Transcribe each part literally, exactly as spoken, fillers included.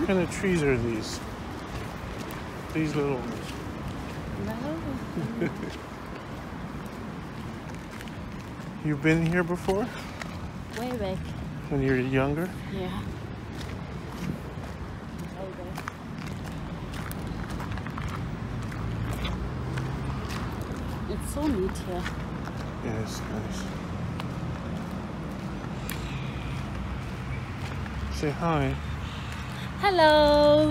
kind of trees are these? These little ones. No. You've been here before? Way back. When you were younger? Yeah. It's so neat here. Yeah, it's nice. Say hi. Hello.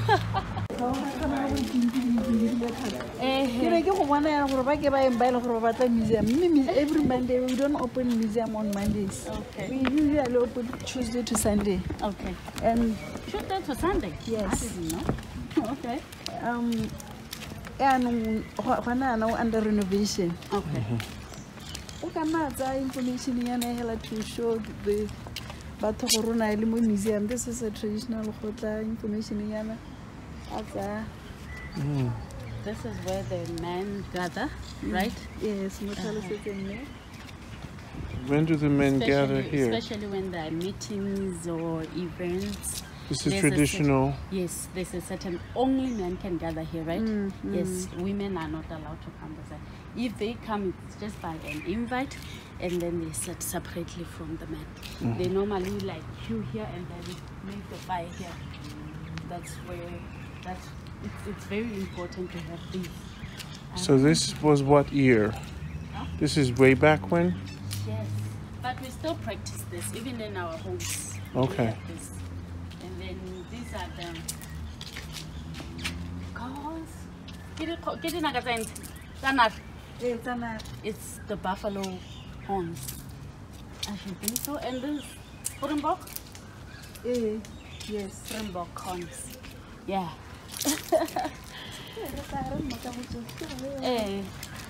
Every Monday we don't open museum on Mondays. Okay. We usually open Tuesday to Sunday. Okay. And Tuesday to Sunday? Yes. I didn't know. Okay. um and now under renovation. Okay. We can information yana to show the Batorona Museum. This is a traditional hotel information yana. Mm. This is where the men gather, right? Yes, Uh-huh. When do the men especially, gather here? Especially when there are meetings or events. This is There's a traditional. certain- yes, there's a certain, only men can gather here, right? Mm, Yes, women are not allowed to come beside. If they come, it's just by an invite, and then they sit separately from the men. Mm. They normally like queue here and then make the fire here. That's where, that's, it's, it's very important to have these. So this was what year? Huh? This is way back when? Yes, but we still practice this, even in our homes. Okay. We have this. And then these are the cows. Get it, get it, Nagazain. It's the buffalo horns. I should think so. And this Springbok? Eh, yes. Springbok horns. Yeah. Eh.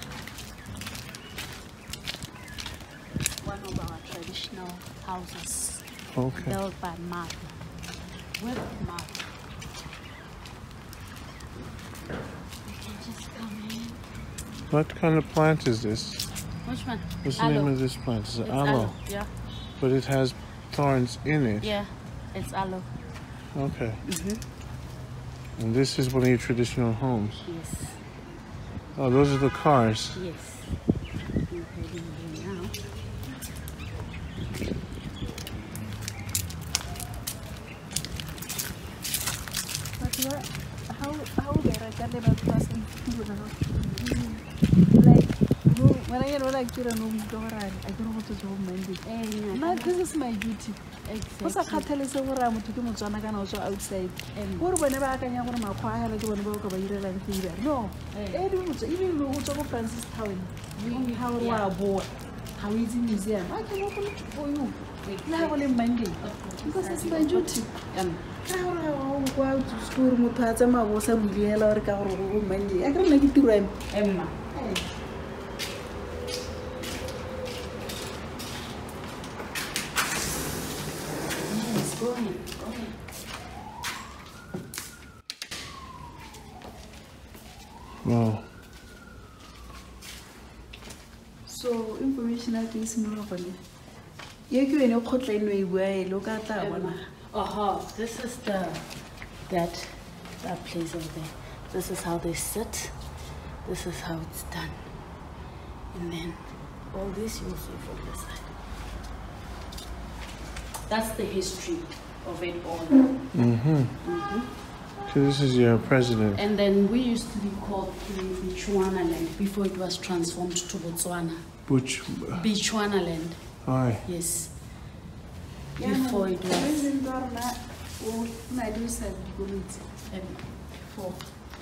One of our traditional houses. Okay. Built by marble. With marble. You can just come in. What kind of plant is this? Which one? What's the Aloe. name of this plant? It's, It's aloe. aloe. Yeah. But it has thorns in it. Yeah. It's aloe. Okay. Mm-hmm. And this is one of your traditional homes. Yes. Oh, those are the cars. Yes. We're heading there now. But what, how how they are about passing like no, when I get what I get on home door, I don't know what to do Monday. Eh, Now this is my duty. What's a exactly. catalyst over I'm to do Mozana can also outside. Em. Or whenever I can have my choir, like one book of a year and fever. No, Eh. even though who's over Francis Town, we how we Yeah. are bored. How is in museum? I can open it for you. Now only Monday. Because it's my duty. Um, I don't go out to school, Mutazama was a million or Monday. I don't make it to rent. Emma. Yes, go ahead. Go ahead. Wow. So, information like this, no one. You know, Hotline way, look at that one. Uh-huh. This is the that that place over there. This is how they sit. This is how it's done. And then all this you'll see from the side. That's the history of it all. Mm-hmm. Mm-hmm. So this is your president. And then we used to be called Bechuana land before it was transformed to Botswana. Butch. Bechuana land. Hi. Yes. Before it was. Um, for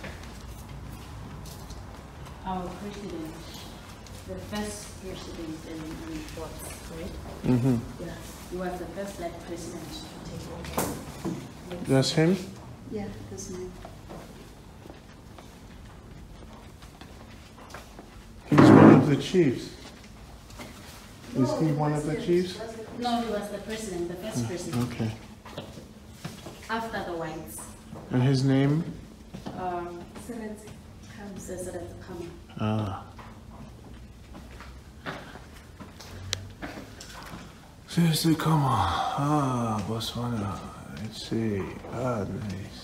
our president, the first president in, in Bots, right? Mm-hmm. Yeah, he was the first black president to take over. That's him? Yeah, that's me. He's one of the chiefs. Is he one of the chiefs? No, he was the president, the first president. Okay. After the whites. And his name? Um, Seseret Khama. Ah. Seriously, come on. Ah, Botswana. Let's see. Ah, nice.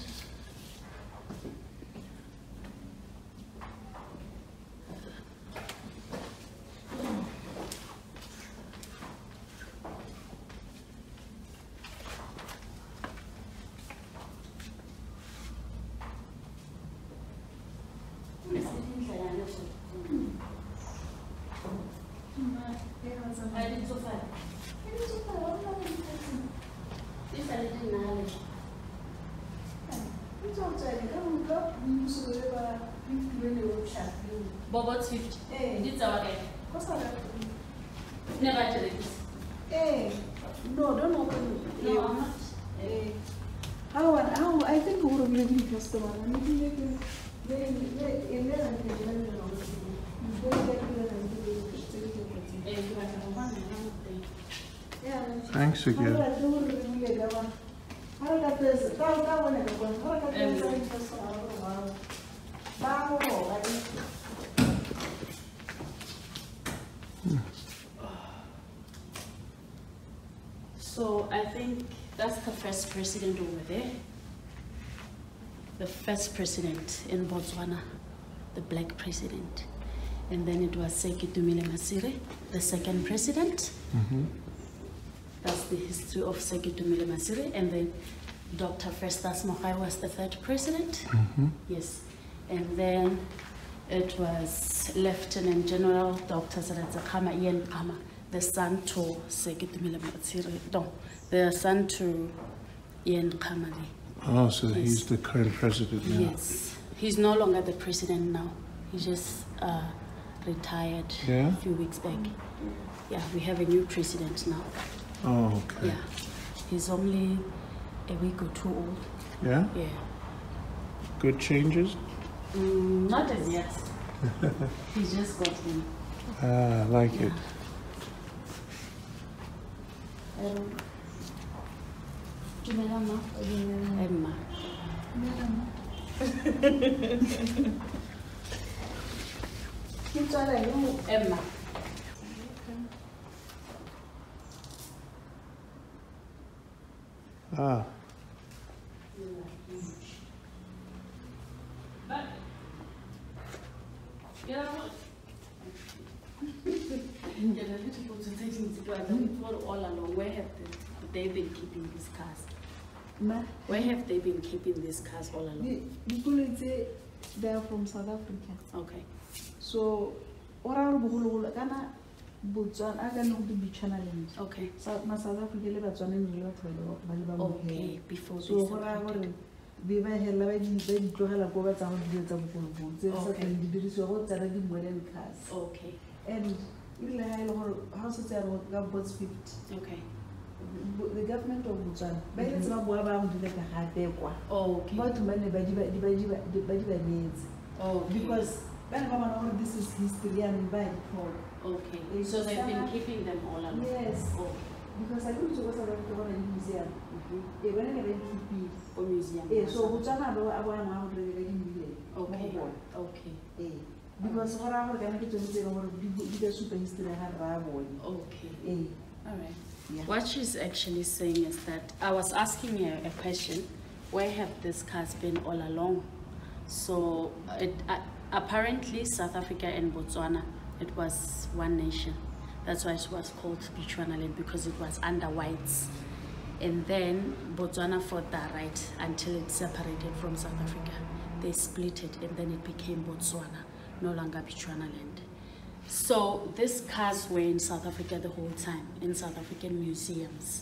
Bobot's fifty. It's our day. Never did it. Eh, no, don't open it. No, I'm not. Eh, how, how, I think we would have been customer. I mean, they can, they, they, in there, I think, they don't Thanks again. So I think that's the first president over there. The first president in Botswana, the black president. And then it was Seki Tumile Masire, the second president. Mm-hmm. That's the history of Seki Tumile Masire. And then Doctor Festus Mogai was the third president. Mm-hmm. Yes. And then it was Lieutenant General Doctor Saradzakama Ian Kama, the son to Seki Tumile Masire. No, the son to Ian Kamali. Oh, so Yes. he's the current president now. Yes. He's no longer the president now. He just uh, retired Yeah? a few weeks back. Yeah, we have a new president now. Oh, okay. Yeah. He's only a week or two old. Yeah? Yeah. Good changes? Mm, not as yet. He just got in. Ah, I like it. Um, Dumela ma. Emma. Emma. Ah, But, you know what? Yeah, the little people to take into account all along. Where have they, they been keeping these cars? Ma, Where have they been keeping these cars all along? the, the Kulitse, they are from South Africa. Okay. So, oral Buhulu, Ghana, Botswana, I can not be channeling. Okay. South South Africa, Botswana, and Baliba. Okay. Before So, this. oral, Viva Hella, then to Hella go back down to the Tabuku. There's Okay. certain degrees of what are modern cars. Okay. And in the houses are about fifty. Okay. The government of Botswana, by the time we have to a hard day, Okay. what money by the needs. Okay. Because when this is history and by the Okay. So they've been keeping them all along. Yes. Oh. Because I go to South Africa museum. Mm-hmm. Eh, when I keep it. For museum. Eh, so Botswana abo abo ang mga really. Okay. Okay. Eh, because what I'm going to do is I'm going to do the super history I have. Okay. Eh, All right. yeah. What she's actually saying is that I was asking her a question, where have these cars been all along? So it, uh, apparently South Africa and Botswana, it was one nation. That's why it was called Bechuanaland, because it was under whites. And then Botswana fought that right until it separated from South Africa. They split it and then it became Botswana, no longer Bechuanaland. So these cars were in South Africa the whole time, in South African museums.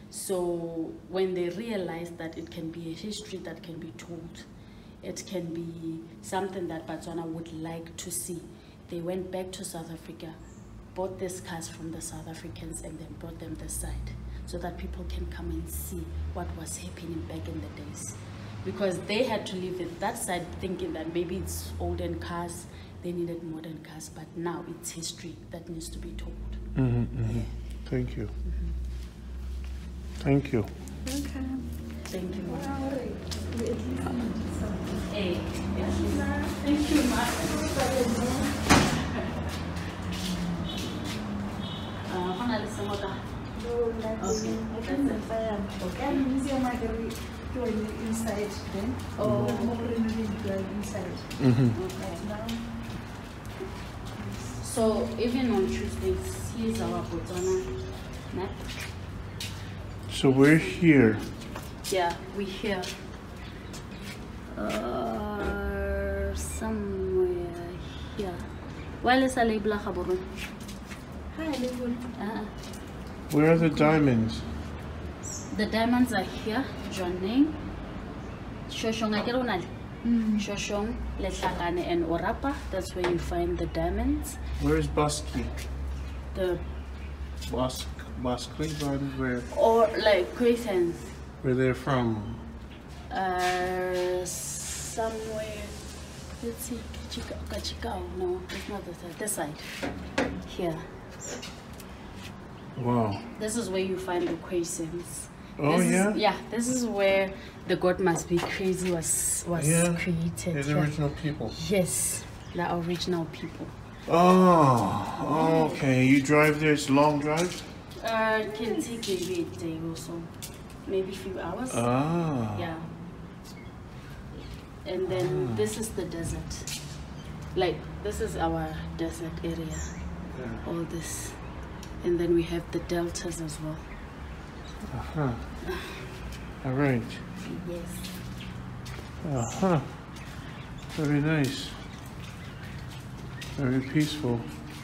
So when they realized that it can be a history that can be told, it can be something that Botswana would like to see, they went back to South Africa, bought these cars from the South Africans and then brought them this side so that people can come and see what was happening back in the days. Because they had to live at that side thinking that maybe it's olden cars, they needed modern cars, but now it's history that needs to be told. Mm-hmm, mm-hmm. Yeah. Thank you. Thank you. Okay. Thank you. Well, at least we did something. Hey, thank you, Ma. Uh, No, like Okay. And museum I can doing inside then. Oh. More renovate inside. Mm-hmm. Okay. Now, So even on Tuesdays, here's our Botswana map. So we're here. Yeah, we here. Uh, somewhere here. Well, it's a label Gaborone. hi, level. Uh, Where are the diamonds? the diamonds are here. Joining. Shoshong Akeronal. Shoshong, Letlakane, and Orapa. That's where you find the diamonds. Where is Baski? The Bask, Baskli, where, or like Crescents. where they're from? Uh, somewhere. Let's see. Kachika, Kachikau. No, it's not the side. This side. Here. Wow. This is where you find the Crescents. Oh, This is- yeah? yeah. This is where the God Must Be Crazy was was Yeah. created. They're the yeah. original people. Yes, the original people. Oh, okay. You drive there, it's a long drive? Uh, can take maybe a day or so, maybe a few hours. Ah. Yeah. And then this is the desert. Like this is our desert area. All this, and then we have the deltas as well. Uh-huh. All right. Yes. Uh-huh. Very nice. Very peaceful.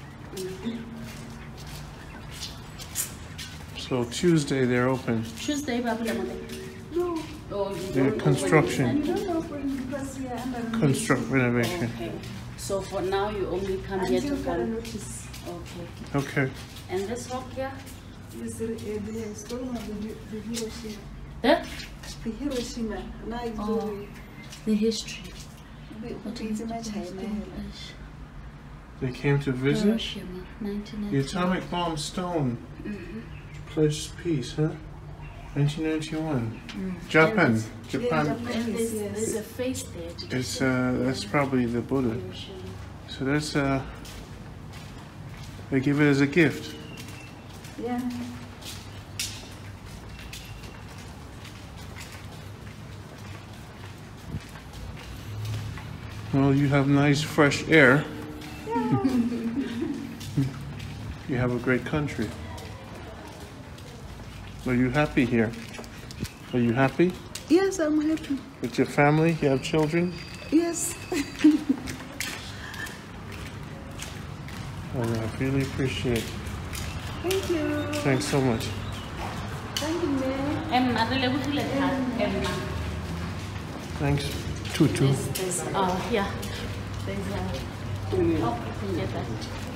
So Tuesday they're open. Tuesday, Babula No, Oh, you They're don't know construction. when you it's don't open because we are under renovation. Construct renovation. Okay. So for now, you only come here to Until further find. notice. Okay. Okay. And this rock here? Is the, uh, the story of the, the Hiroshima. The? The Hiroshima. Now it's Oh. oh. The history. It's in China. They came to visit? Hiroshima, nineteen The ninety. atomic bomb stone Mhm. pledged peace, huh? nineteen ninety-one. Mm. Japan. And this- Japan. Yeah, And there's, Yes. there's a face there. Did you It's see? uh that's probably the Buddha. Hiroshima. So that's uh they give it as a gift. Yeah. Well, you have nice fresh air. You have a great country. Are you happy here? Are you happy Yes, I'm happy. with your family? You have children? Yes. Oh, I really appreciate it. Thank you. Thanks so much. Thank you, Mary. Emma, re lebohile thata, Emma. Thanks, Tutu. There's, there's, uh, yeah. There's a, oh, you can get that.